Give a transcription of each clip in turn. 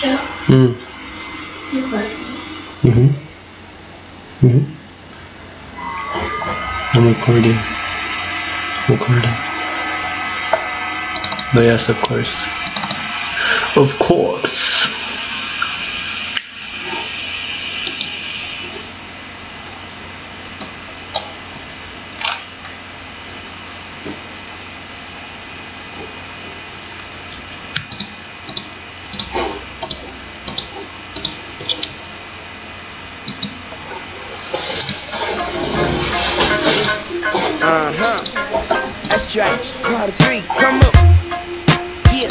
show? Mm. It wasn't. I'm recording. No, yes, of course. Of course. That's right, Carter Creek, come up. Yeah,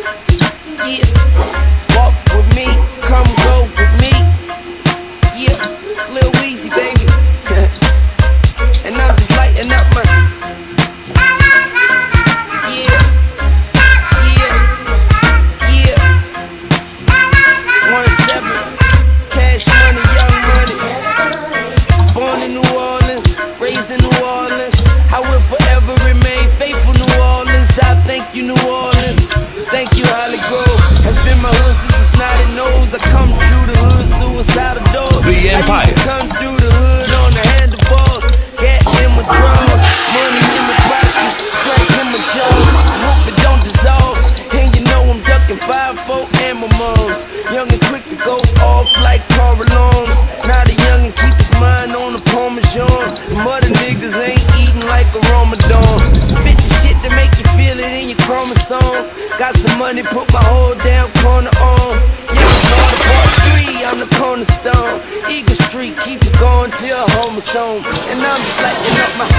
walk with me, come go with me. Yeah, it's Lil Weezy, baby. And I'm just lighting up my. Yeah. 1-7, cash money, young money. Born in New Orleans, raised in New Orleans. I will forever remain faithful, New Orleans. I thank you, New Orleans. Thank you, Holly Grove. Has been my hood since a snotty nose. I come through the hood, suicidal doors. The Empire. I used to come through the hood on the handlebars. Cat in my drawers, money in my pocket, drink in my jaws. I hope it don't dissolve. And you know I'm ducking 5-4 and my moms. Young and quick to go off like car alarms. Now the young and keep his mind on the Parmesan. The mother niggas ain't eating like a Ramadan. Spit the shit to make you feel it in your chromosomes. Got some money, put my whole damn corner on. Young Carter Part 3, I'm the cornerstone. Eagle Street, keep it going till home is home. And I'm just lighting up my.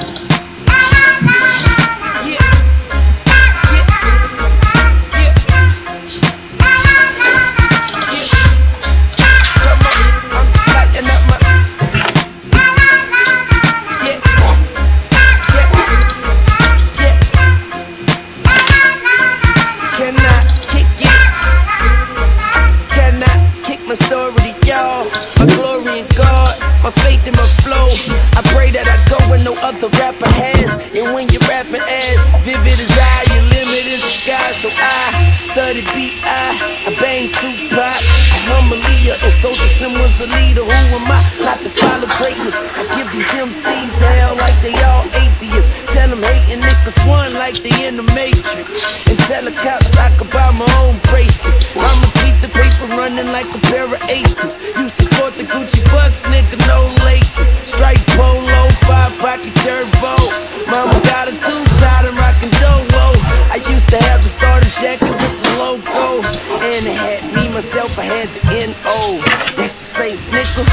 Story to y'all, my glory in God, my faith in my flow. I pray that I go where no other rapper has. And when you're rapping as vivid as I, your limit is the sky. So I study B.I., I bang Tupac, I hum Aaliyah, and Soulja Slim was a leader. Who am I not to follow greatness? I give these MCs hell like they all atheists. Tell them hating niggas won like they in the Matrix. And tell the cops I could buy my own bracelets. I'ma keep the paper running like a pair of aces. Used to sport the Gucci Bucks, nigga, no laces. Strike polo, 5-pocket turbo. Mama got a tube tied and rockin' Dolo. I used to have the starter jacket with the logo. And it had me, myself, I had the N.O. That's the Saints, nigga.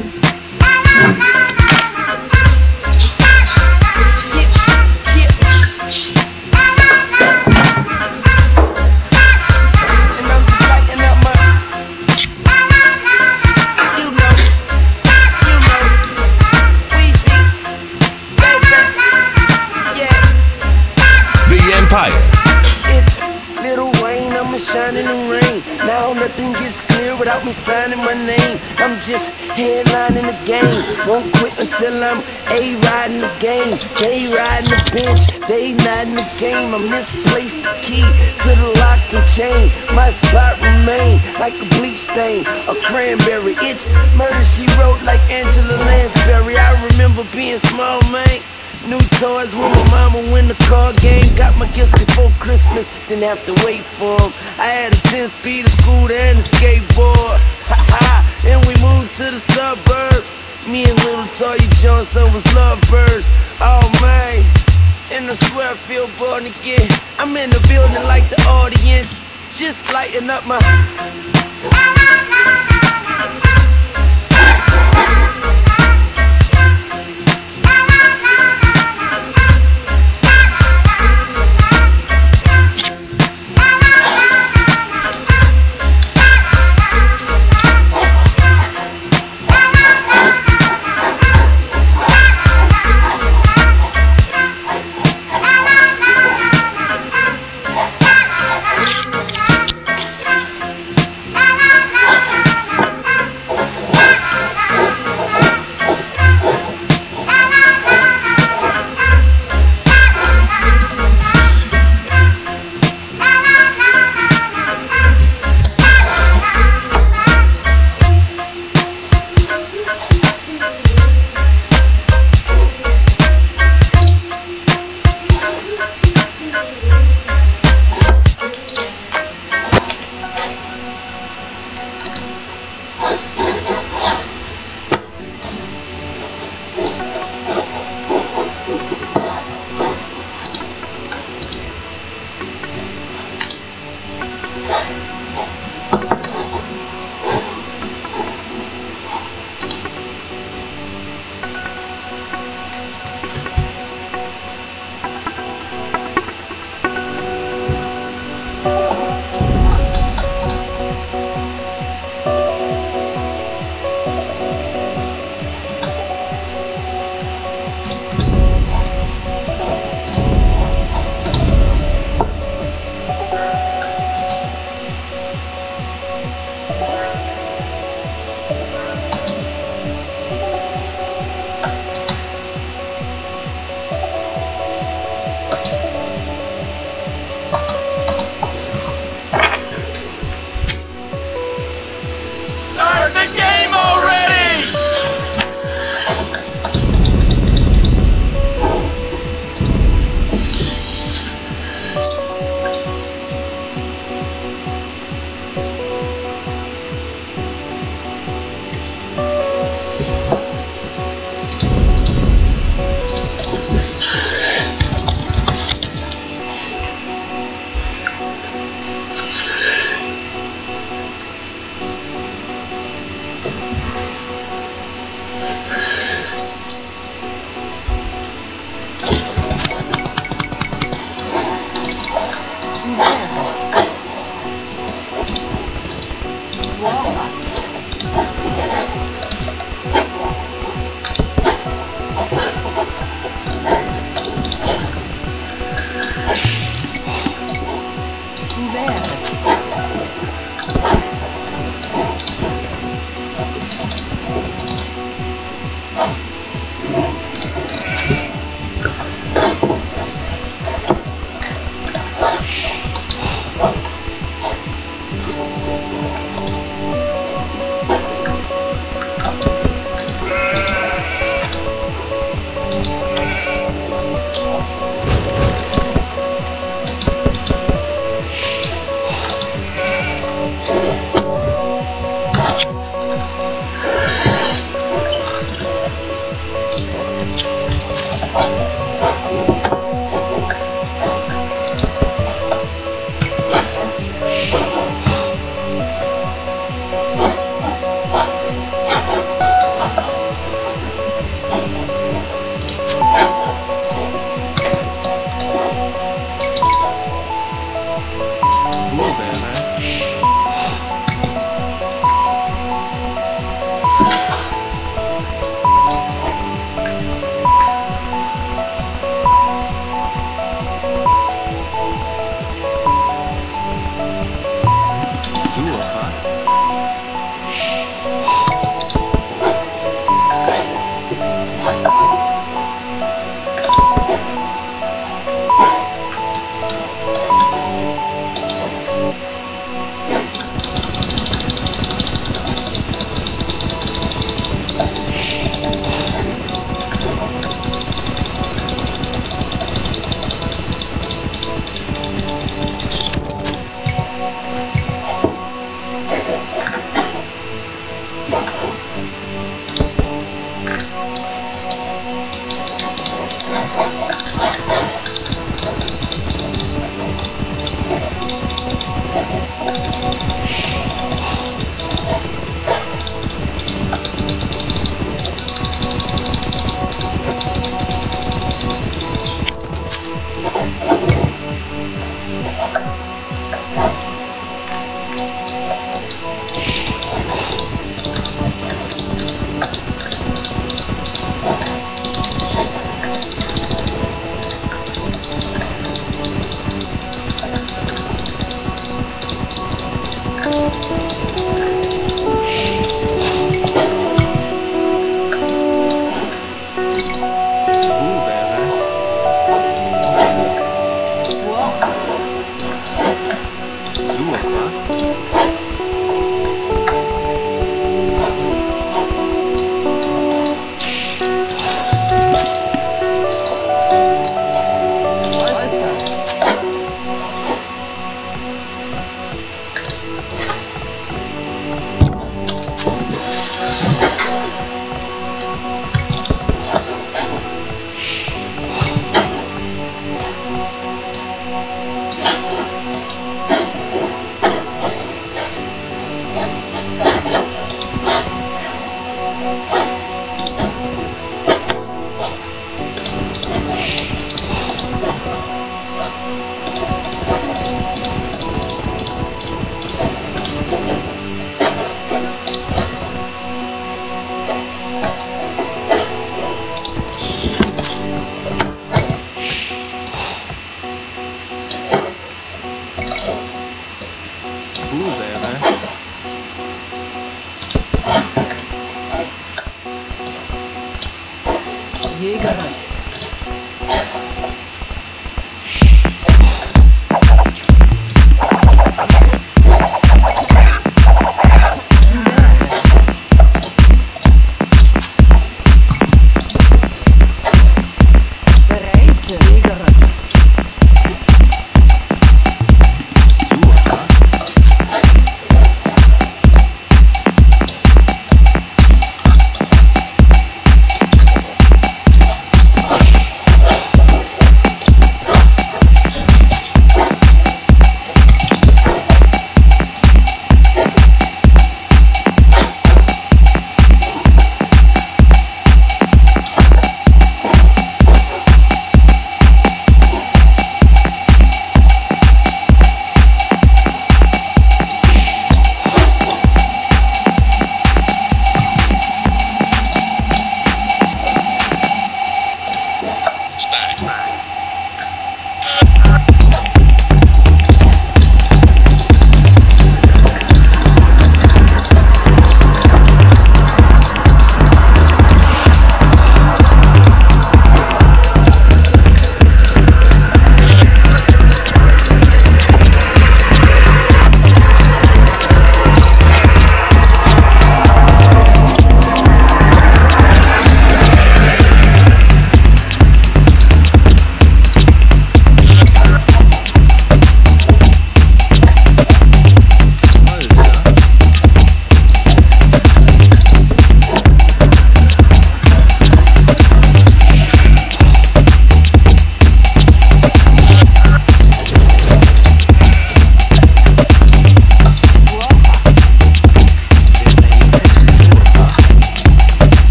It's Lil Wayne, I'ma shine in the rain. Now nothing gets clear without me signing my name. I'm just headlining the game. Won't quit until I'm A-riding the game. They riding the bench, they not in the game. I'm misplaced the key to the lock and chain. My spot remain like a bleach stain, a cranberry. It's murder she wrote like Angela Lansbury. I remember being small, man. New toys when my mama win the car game. Got my gifts before Christmas, didn't have to wait for them. I had a 10-speed, a scooter, and a skateboard. Ha-ha, and we moved to the suburbs. Me and little Toya Johnson was lovebirds. Oh man, and I swear I feel born again. I'm in the building like the audience, just lighting up my.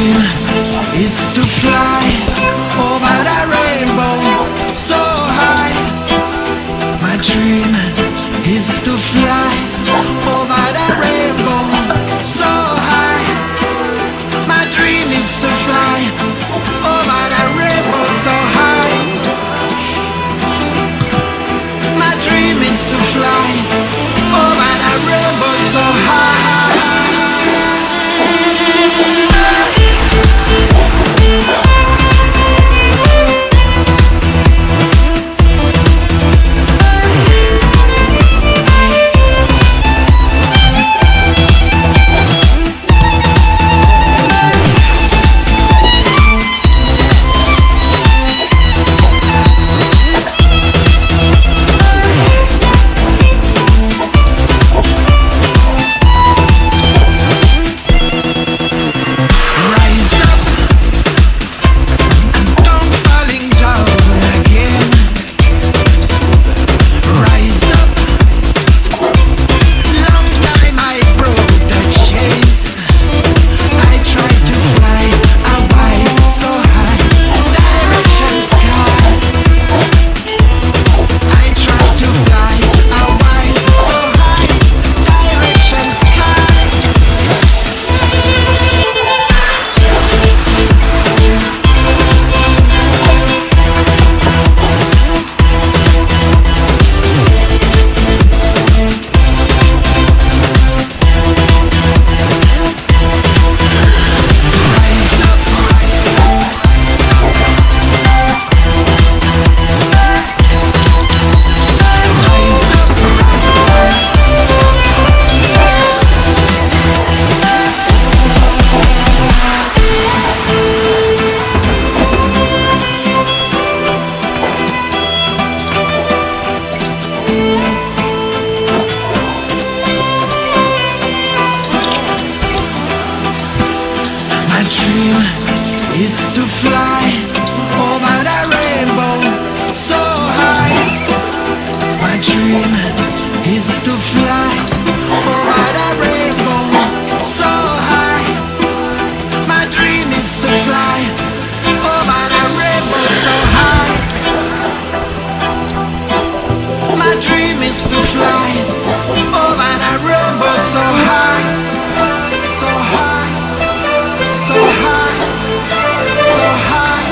dream is to fly over the rainbow so high. My dream is to fly over the rainbow so high. My dream is to fly over the rainbow so high. My dream is to fly over the rainbow so high. Is to fly over the rainbow so high. My dream is to fly over the rainbow so high. My dream is to fly over the rainbow so high. My dream is to fly over the rainbow so high, so high, so high. So high.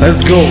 Let's go.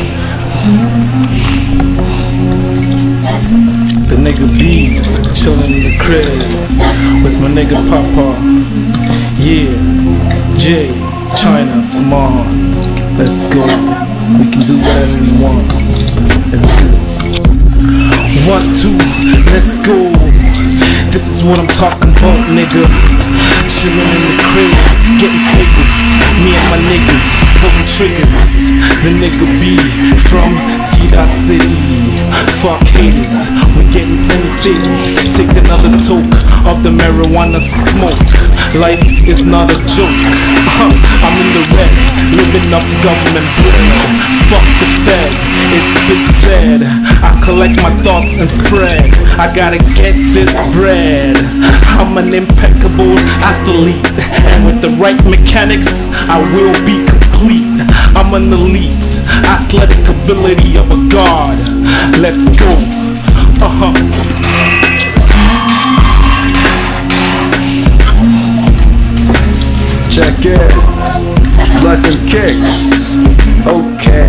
The nigga B chillin' in the crib with my nigga Papa. Yeah, J, China, Small. Let's go. We can do whatever we want. Let's do this. 1, 2, let's go. This is what I'm talking about, nigga. Chillin' in the crib, getting figures. Me and my niggas pulling triggers. The nigga B from T-Dot City. Fuck haters, we getting plenty things. Take another toke of the marijuana smoke. Life is not a joke. I'm in the red, living off government bread. Fuck the feds, it's been said. I collect my thoughts and spread. I gotta get this bread. I'm an impeccable athlete, and with the right mechanics, I will be complete. I'm an elite, athletic ability of a god. Let's go. Check it. Bloods and kicks. Okay.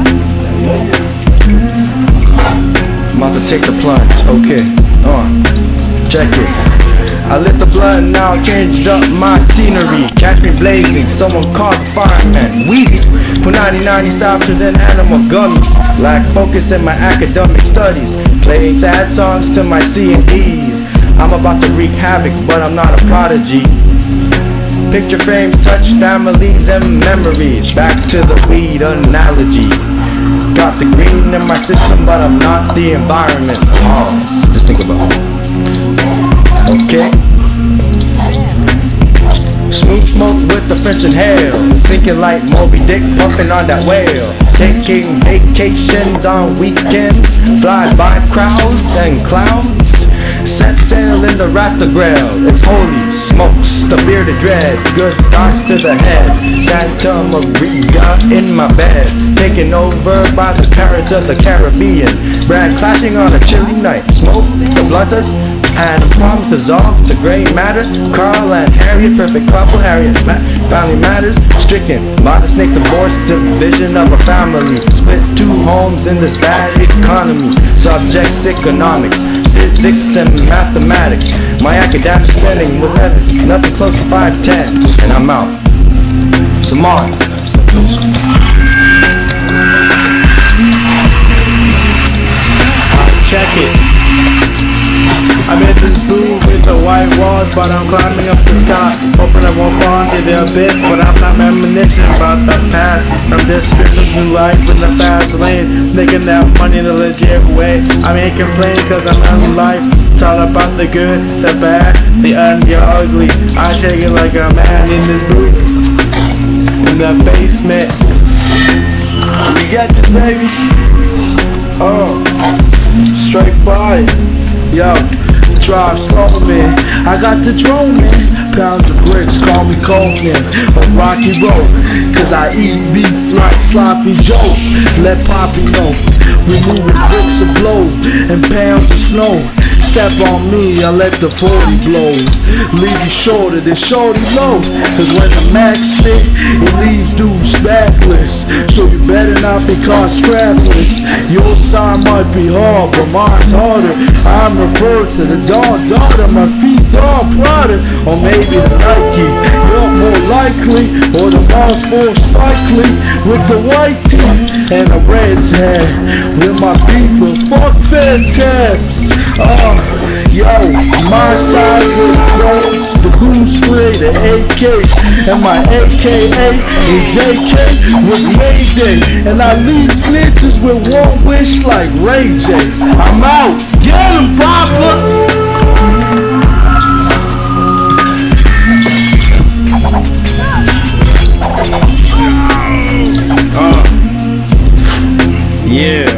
I'm about to take the plunge. Okay. Check it. I lit the blunt, now changed up my scenery. Catch me blazing, someone called the fireman. Wheezy, put 99 options in animal gummies. Lack focus in my academic studies. Playing sad songs to my C&Ds. I'm about to wreak havoc, but I'm not a prodigy. Picture frames touch families and memories. Back to the weed analogy. Got the green in my system, but I'm not the environment. Pause, just think about it. Okay. Smooth smoke with the French inhale. Sinking like Moby Dick, pumping on that whale. Taking vacations on weekends. Fly by crowds and clouds. Set sail in the Rasta Grail. It's holy smokes, the bearded dread. Good thoughts to the head. Santa Maria in my bed. Taken over by the pirates of the Caribbean. Brand clashing on a chilly night. Smoke the blunters and promises off to gray matter. Carl and Harriet, perfect couple. Harriet, family matters. Stricken by the snake divorce, division of a family. Split 2 homes in this bad economy. Subjects economics, physics and mathematics. My academic setting was nothing close to 5'10", and I'm out. Saman. Check it. I'm in this blue with the white walls, but I'm climbing up the sky. Hoping I won't fall into the abyss, but I'm not reminiscing about the past. From this spiritual new life in the fast lane, making that money the legit way. I ain't complaining cause I'm out of life. It's all about the good, the bad, the ugly. I take it like a man in this booth, in the basement. We got this, baby. Straight fire. Yo, drive slow, man. I got the drone, man. Pounds of bricks, call me Coleman. On Rocky Road, cause I eat beef like Sloppy Joe. Let Poppy know. We moving bricks of blow and pounds of snow. Step on me, I let the 40 blow. Leave you shorter than shorty low. Cause when the max spit, it leaves dudes backless. So you better not be caught strapless. Your side might be hard, but mine's harder. I'm referred to the dog daughter, my feet dog Prada. Or maybe the Nikes, you're more likely. Or the Mars 4 Spike Lee with the white tee and a red's head. With my people, fuck fed tabs. Yo, my side with drones, the goon spray, the AK, and my AKA and JK was Mayday, and I leave snitches with one wish like Ray J. I'm out, get him, Papa! Yeah.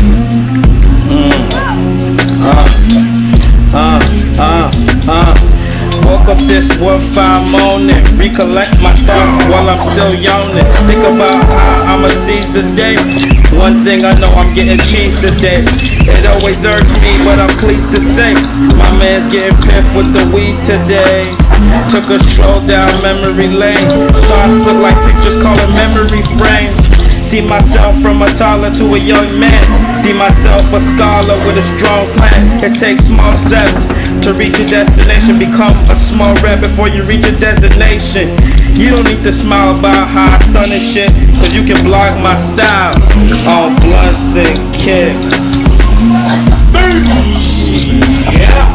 Woke up this 1-5 morning, recollect my thoughts while I'm still yawning. Think about how I'ma seize the day. One thing I know, I'm getting cheese today. It always irks me, but I'm pleased to say my man's getting piffed with the weed today. Took a stroll down memory lane. Thoughts look like pictures calling memory frames. See myself from a toddler to a young man. See myself a scholar with a strong plan. It takes small steps to reach your destination. Become a small rep before you reach your destination. You don't need to smile about how I stun and shit, cause you can block my style on blunts and kicks. Yeah.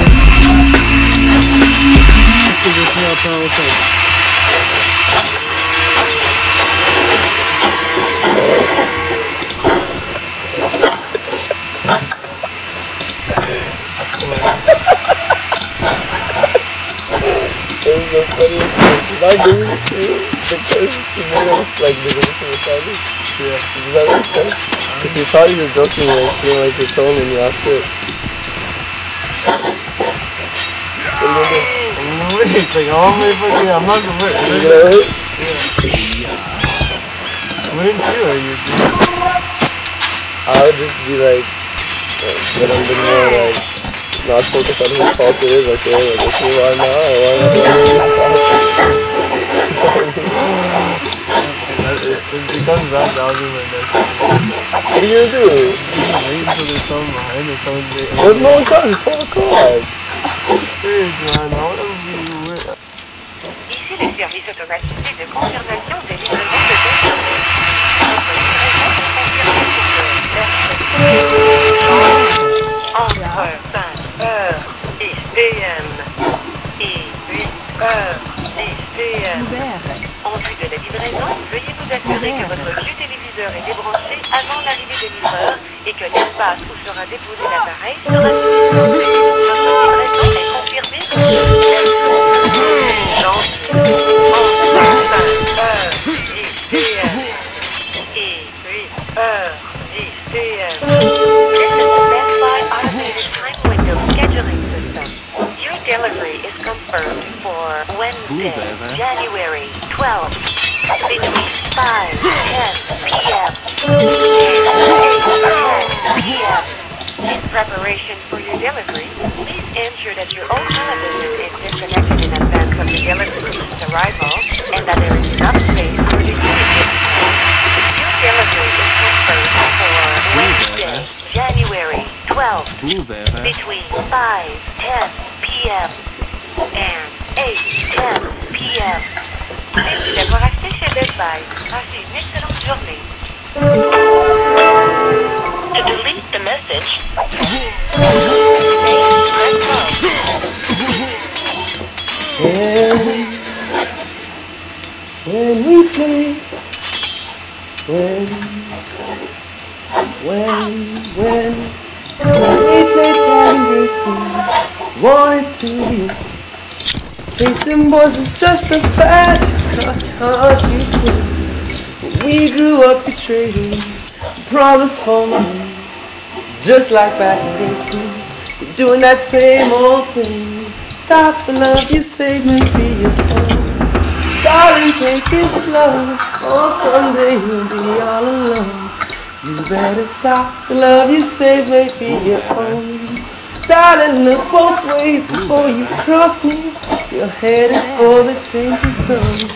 It was the funniest thing. Did I do it too? Because she made us like the video recording. Yeah. Does that make sense? Because she thought you were joking with feeling like you're trolling when you asked it. What are you gonna do? It's like all my fucking, I'm not gonna hurt. You gonna hurt? Yeah. Wouldn't you or you? I would just be like, but I'm being more like, not focus on whose fault it is, okay? Like, let's move on now, or why not? If it comes back, I'll do my next. What are you gonna do? Wait until there's someone behind or someone. What if no one comes? It's 12 o'clock. Serious, man. I wanna be with. Ici les services automatisés de confirmation des livraisons de déchets. Votre livraison est confirmée pour le entre 5h 10 PM et 8h 10 PM. En vue de la livraison, veuillez vous assurer que votre vieux téléviseur est débranché avant l'arrivée des livreurs et que l'espace où sera déposé l'appareil sera suffisamment. Votre livraison est confirmée pour le entre 5h 10 PM et 8h 10 PM. This is the Best Buy automated time window scheduling system. Your delivery is confirmed for Wednesday, January 12th, between 5:10 PM and 8:10 PM. In preparation for your delivery, please ensure that your own television is disconnected in advance of the delivery's arrival and that there is enough space for your unit. Your delivery is confirmed for Wednesday, January 12th, between 5:10 PM and 8:10 PM. Merci d'avoir acheté chez Best Buy. Passez une excellente journée. To delete the message, press 12. When we play, when we played primary school, wanted to be chasing boys was just a fad, crossed your heart you could. We grew up betraying, promise for money, just like back in grade school. You're doing that same old thing. Stop the love you save, maybe you're home. Darling, take it slow, or someday you'll be all alone. You better stop the love you save, maybe you're home. Darling, look both ways before you cross me. You're headed for the danger zone.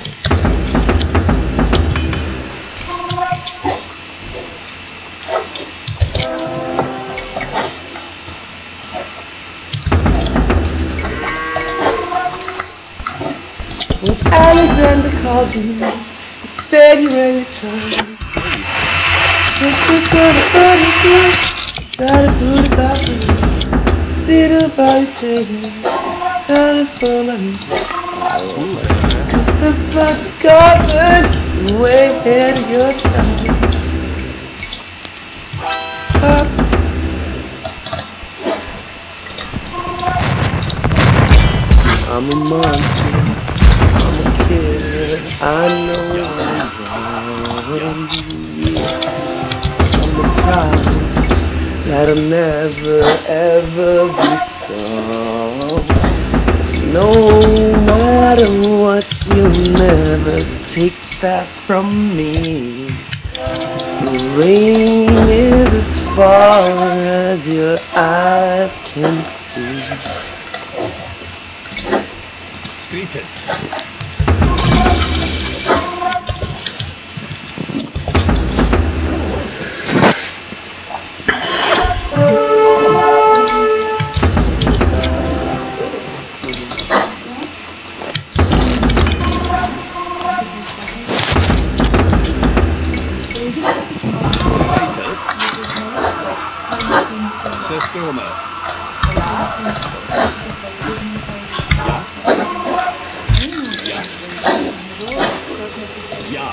When Alexander called you, he said you ran your child. It's a goody good, got a booty about you. See the body trading, got a soul on you. Cause the fuck's covered, way ahead of your time. Stop. I'm a monster. I'm a killer, I know I'm wrong. I'm a problem that'll never ever be solved. No matter what, you'll never take that from me. Your reign is as far as your eyes can see. Street it. Officer Stormer. Ja.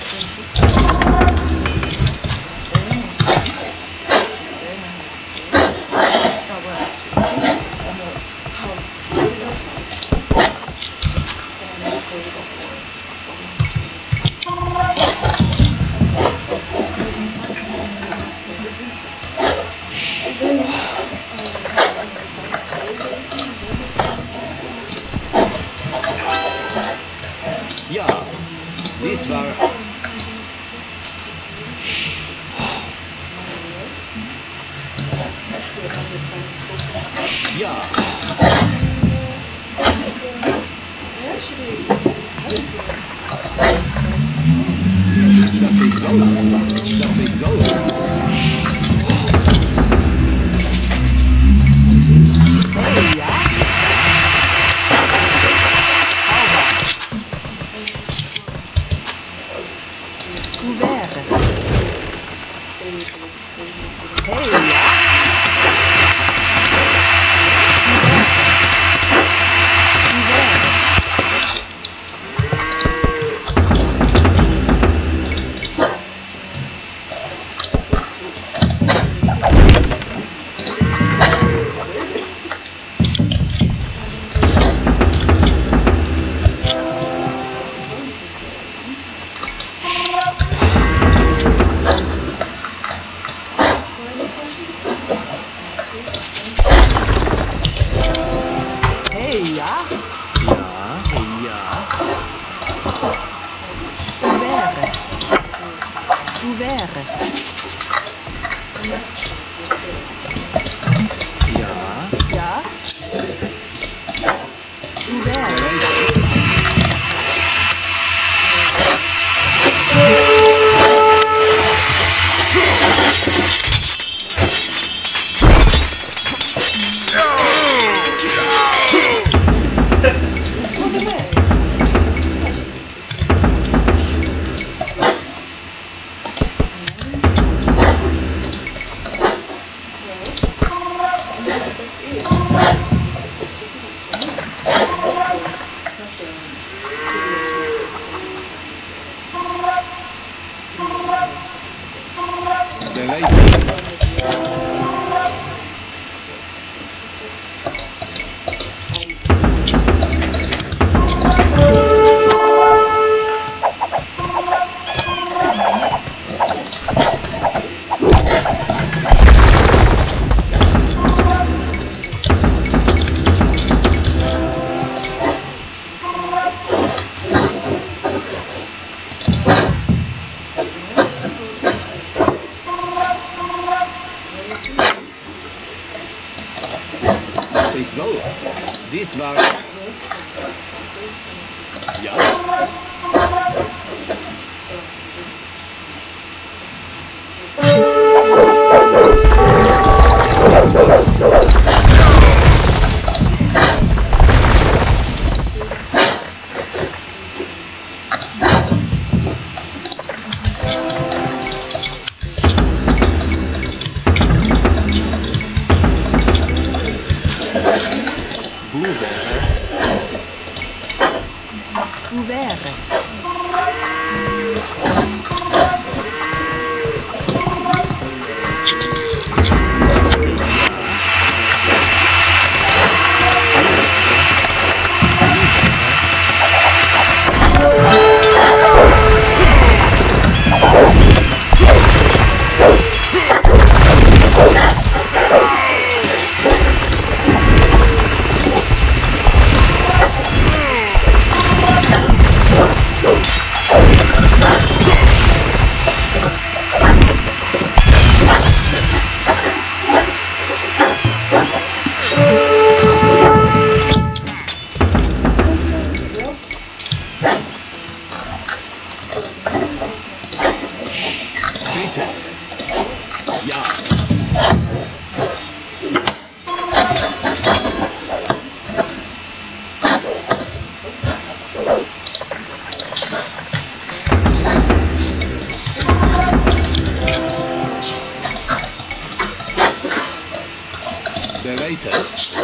Ja, dies war... Ja. Das ist so. Das ist so. Dies war... Ja. eaters.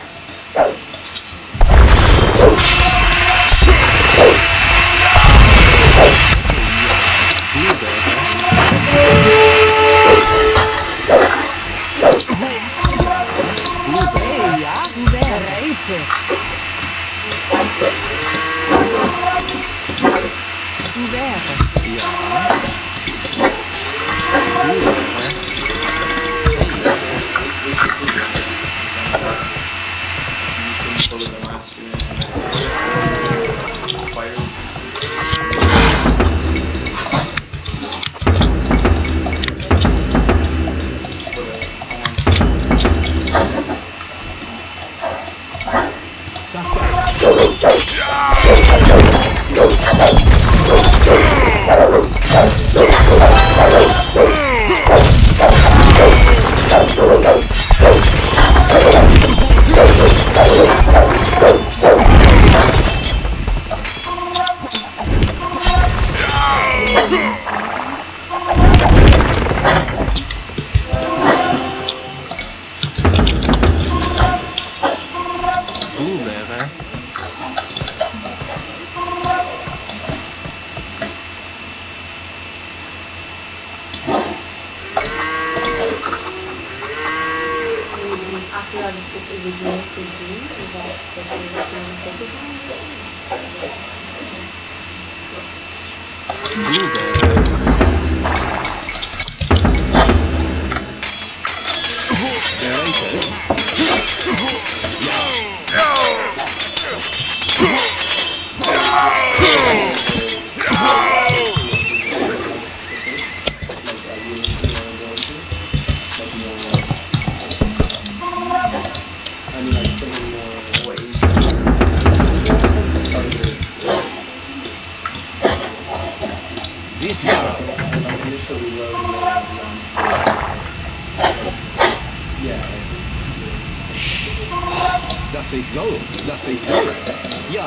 Das ist so. Ja.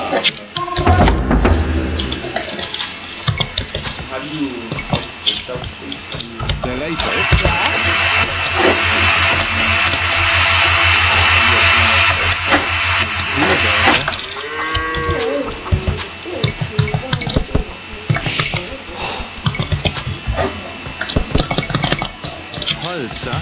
Bereit? Holzer.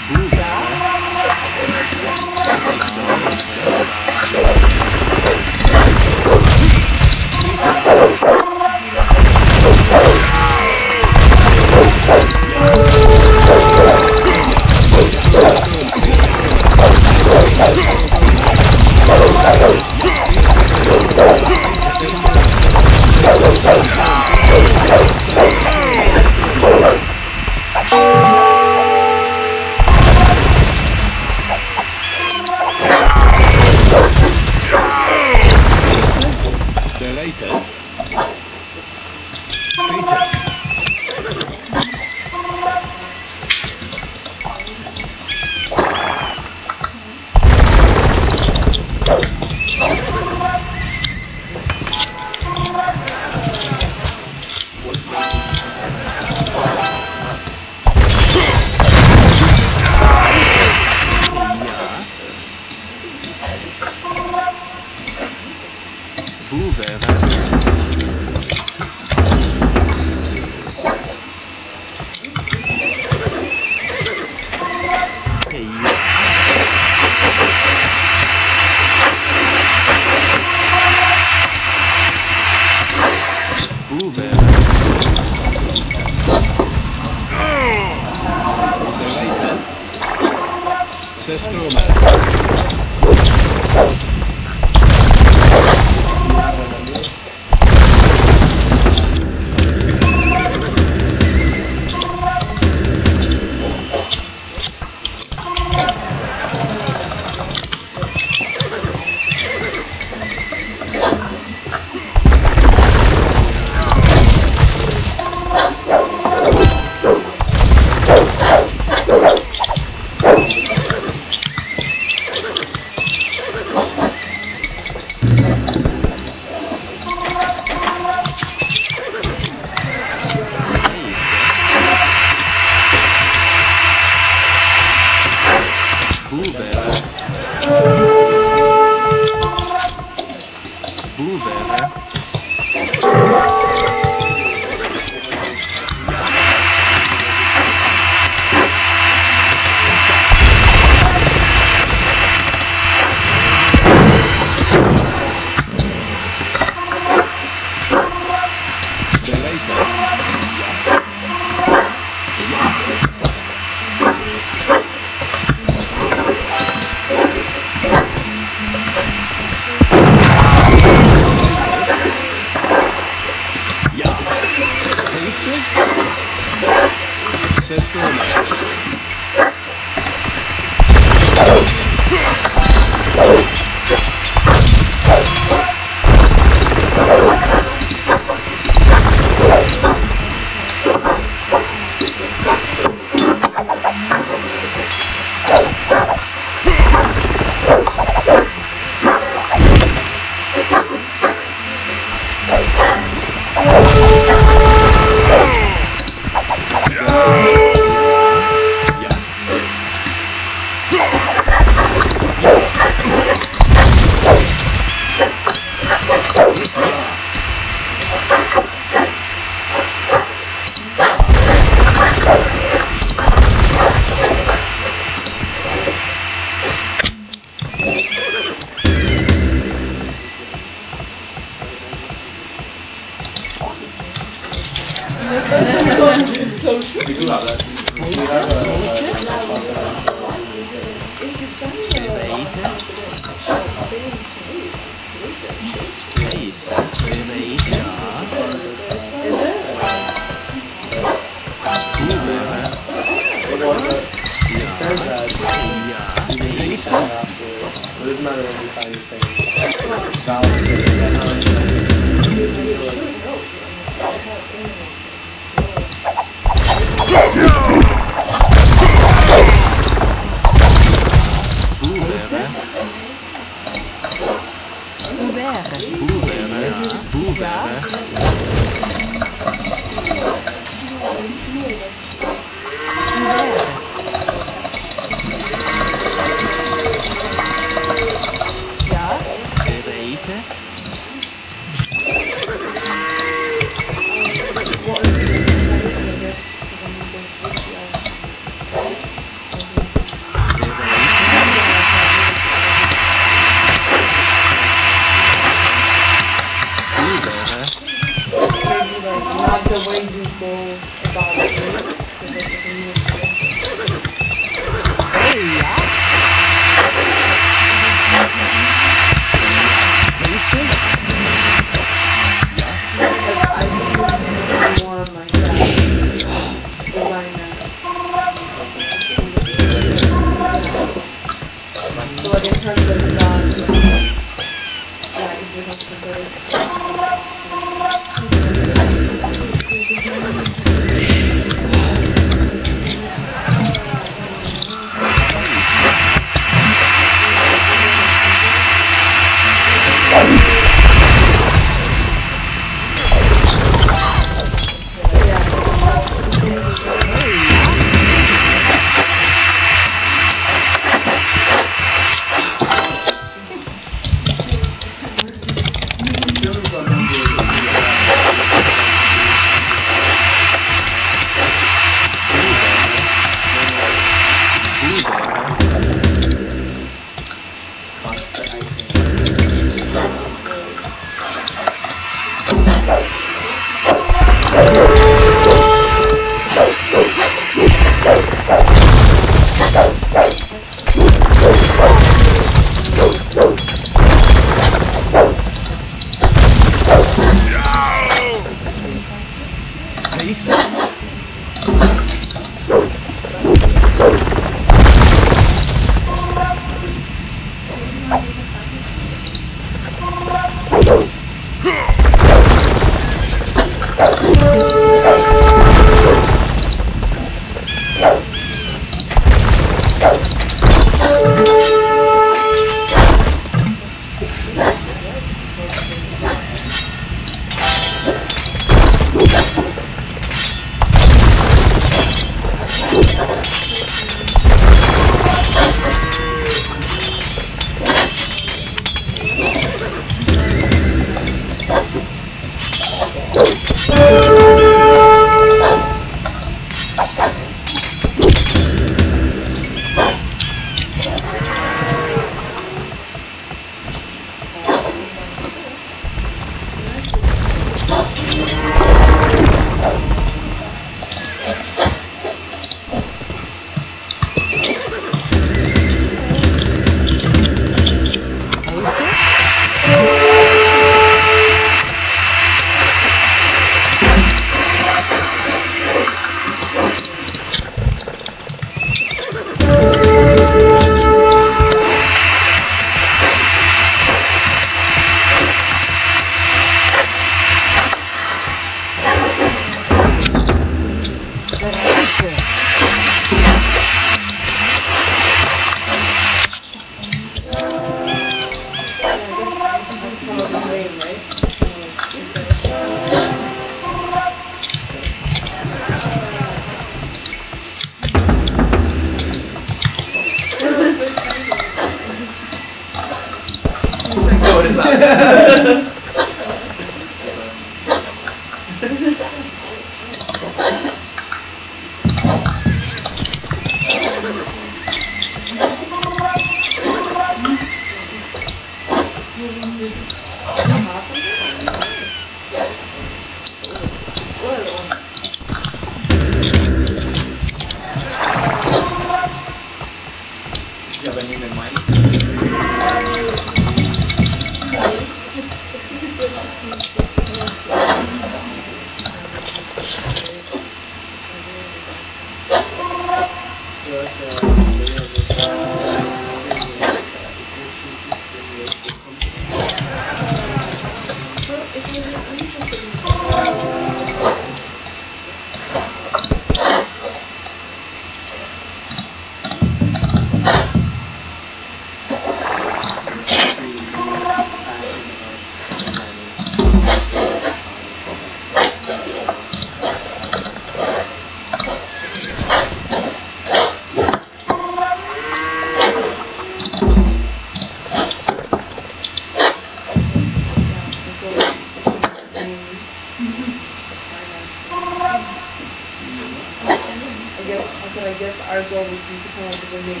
said I guess our goal would be to come up with a name.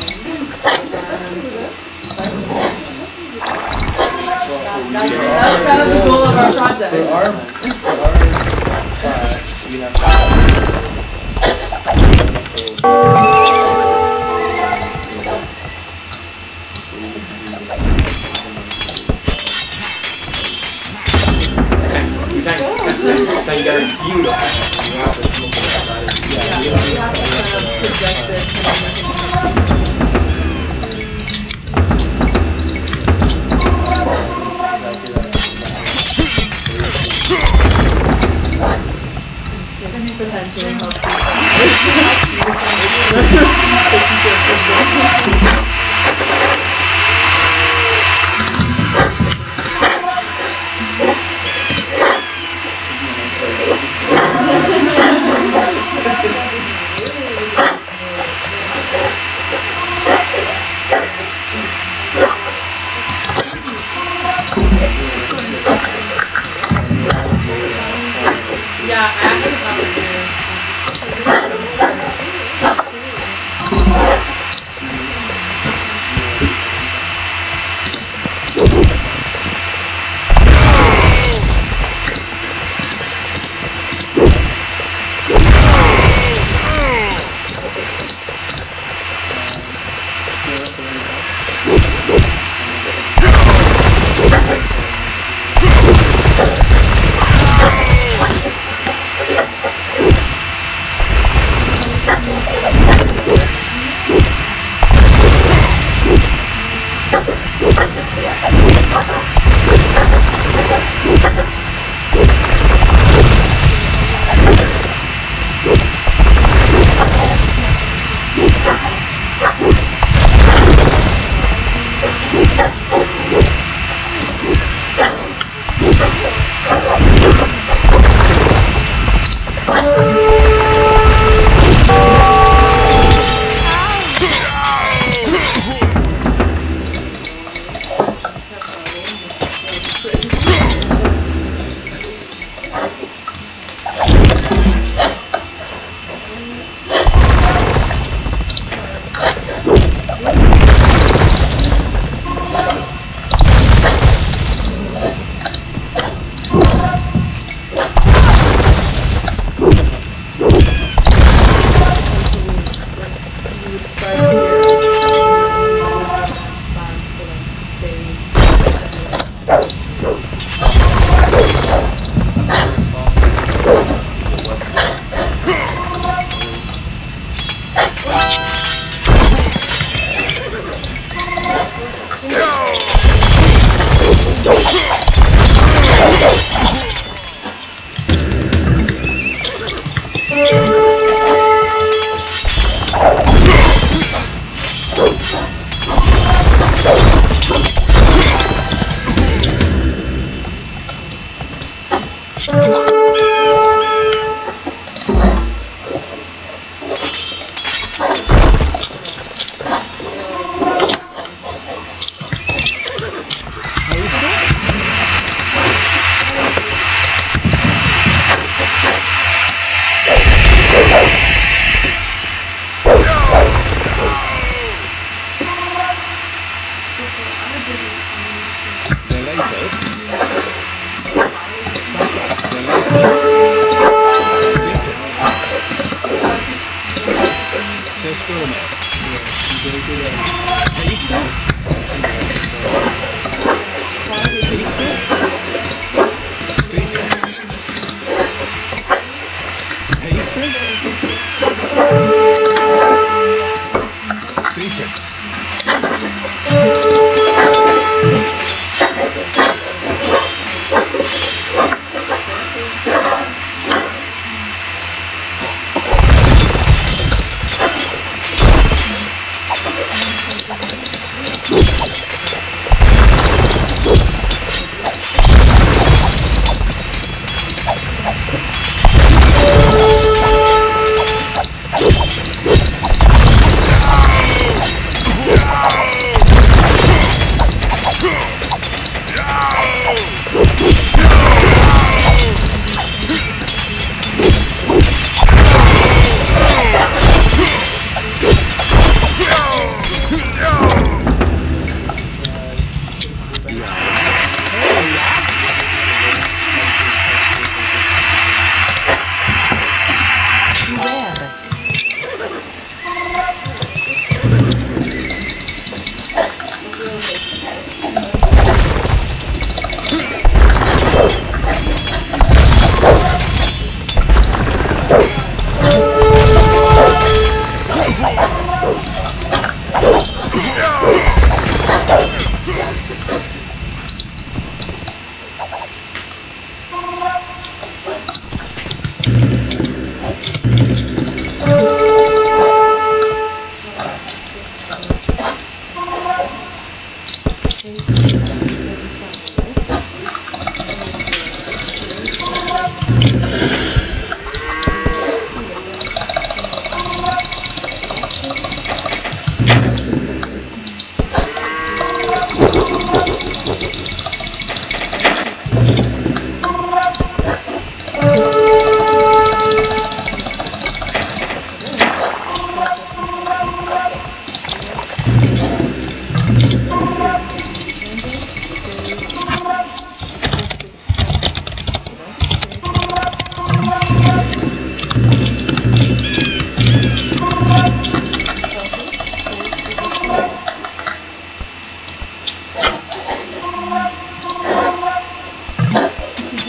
That's kind of the goal of our project. For our class, we have to So you gotta view the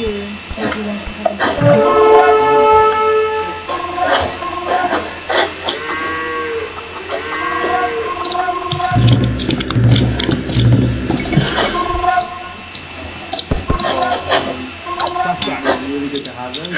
Really good to have them.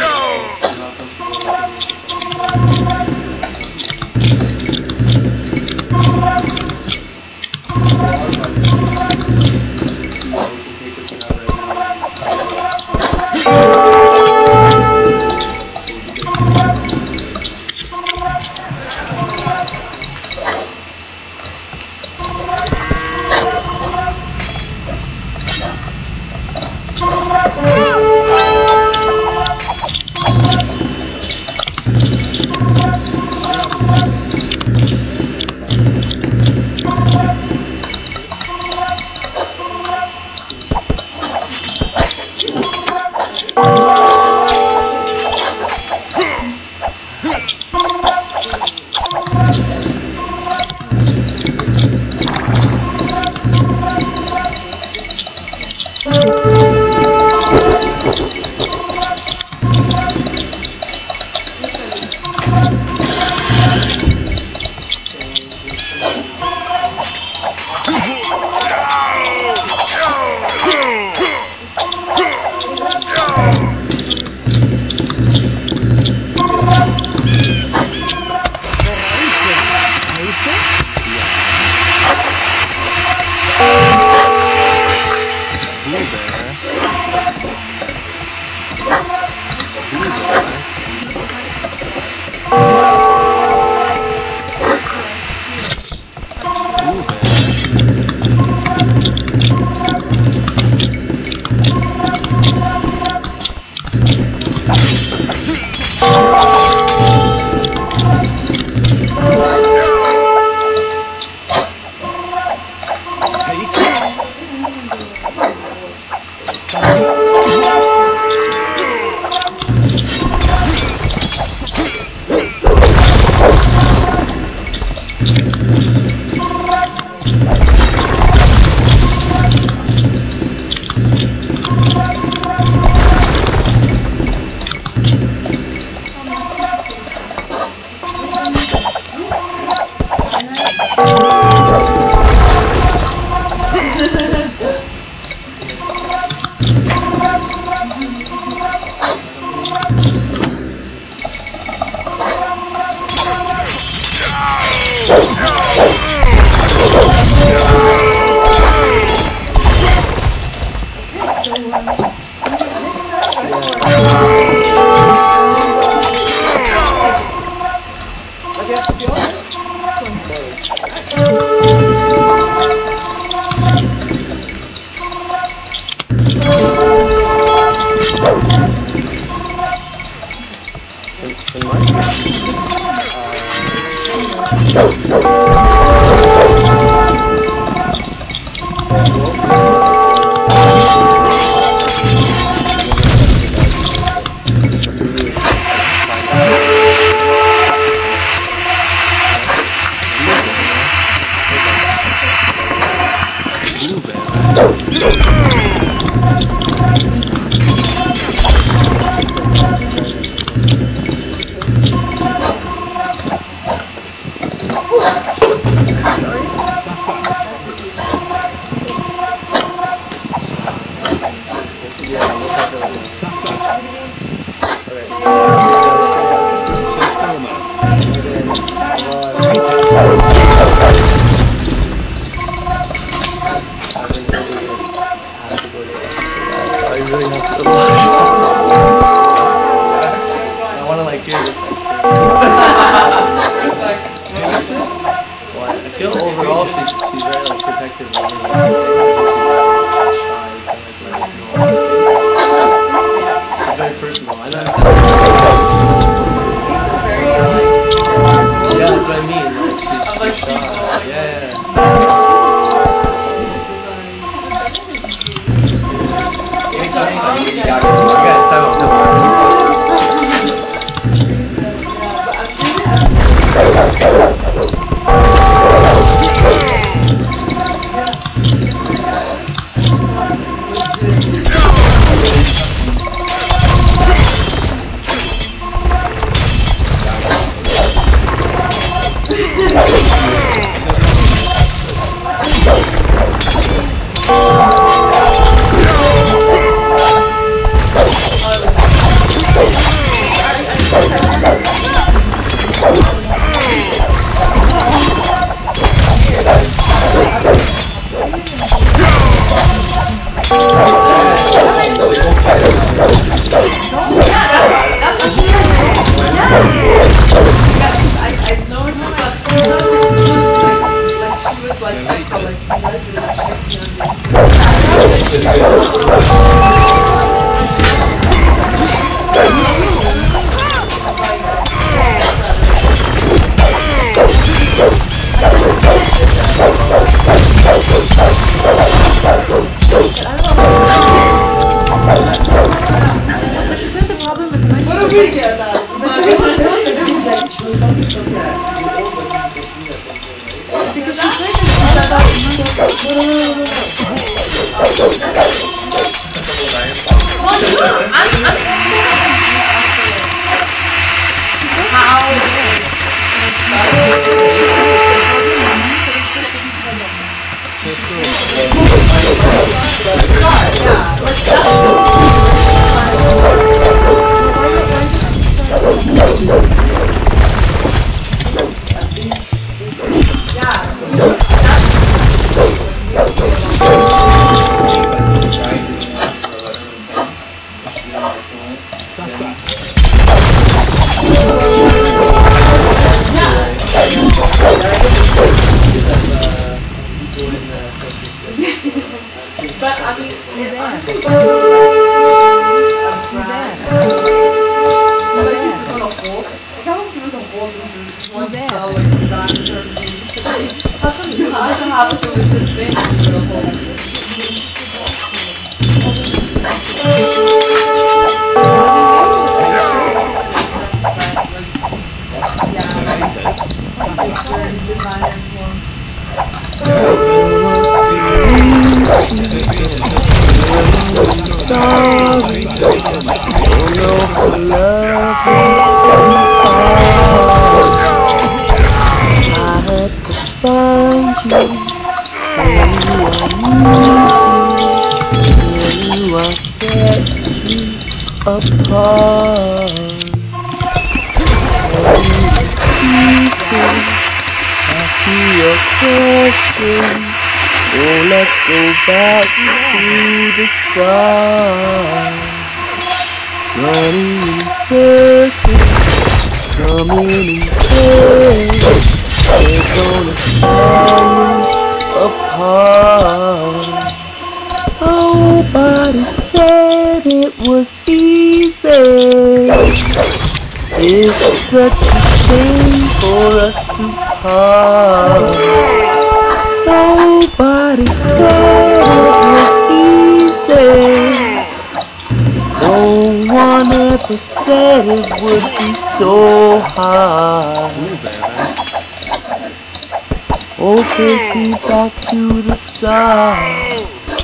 Take me back to the start.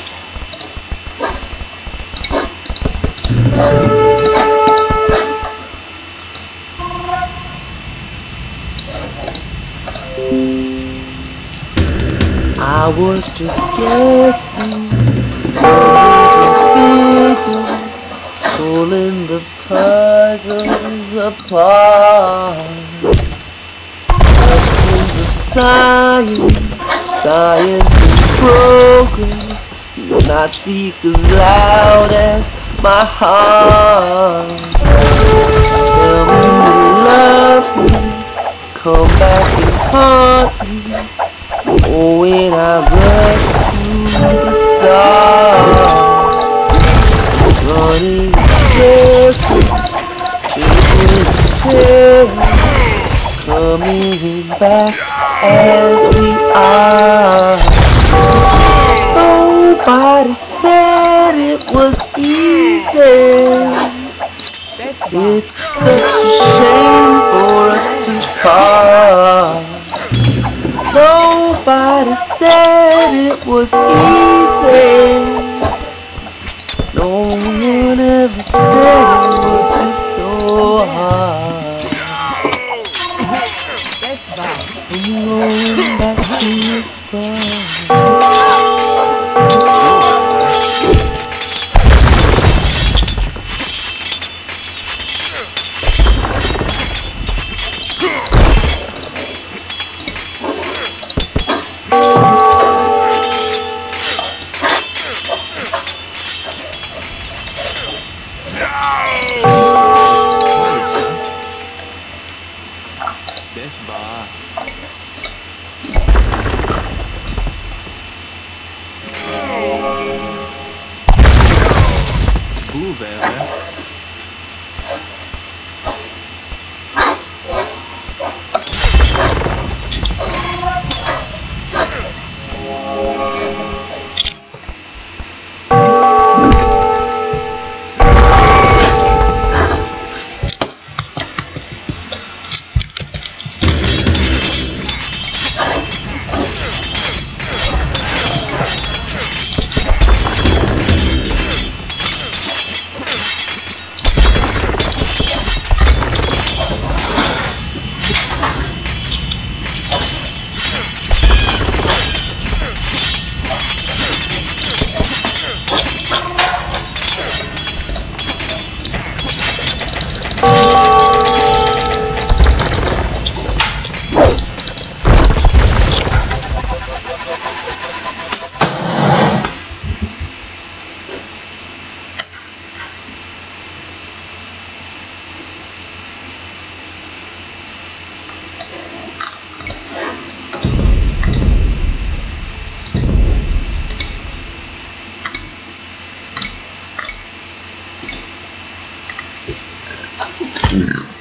I was just guessing numbers and figures, pulling the puzzles apart. Questions of science and progress will not speak as loud as my heart. Tell me you love me, come back and haunt me. Oh, when I rush to the stars, running in circles, chasing tails, coming back as we are. Nobody said it was easy. It's such a shame for us to part. Nobody said it was easy. No one ever said it would be so hard. I'm going back to the start. studio.